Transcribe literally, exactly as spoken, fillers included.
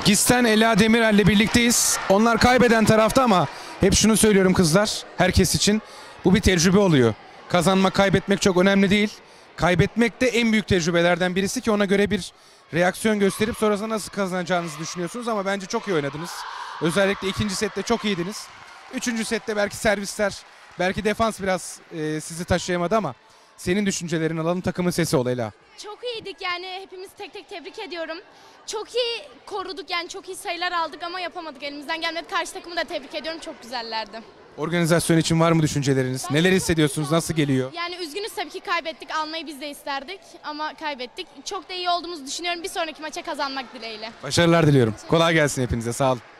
Gisten Ela Demirel'le birlikteyiz. Onlar kaybeden tarafta ama hep şunu söylüyorum kızlar, herkes için. Bu bir tecrübe oluyor. Kazanmak, kaybetmek çok önemli değil. Kaybetmek de en büyük tecrübelerden birisi ki ona göre bir reaksiyon gösterip sonrasında nasıl kazanacağınızı düşünüyorsunuz ama bence çok iyi oynadınız. Özellikle ikinci sette çok iyiydiniz. Üçüncü sette belki servisler, belki defans biraz e, sizi taşıyamadı ama senin düşüncelerini alalım, takımın sesi ol Ela. Çok iyiydik yani, hepimiz tek tek tebrik ediyorum. Çok iyi koruduk yani, çok iyi sayılar aldık ama yapamadık, elimizden gelmedi. Karşı takımı da tebrik ediyorum, çok güzellerdi. Organizasyon için var mı düşünceleriniz? Ben Neler çok hissediyorsunuz? güzel. Nasıl geliyor? Yani üzgünüz tabii ki, kaybettik, almayı biz de isterdik ama kaybettik. Çok da iyi olduğumuzu düşünüyorum, bir sonraki maça kazanmak dileğiyle. Başarılar diliyorum. Kolay gelsin hepinize. Sağ olun.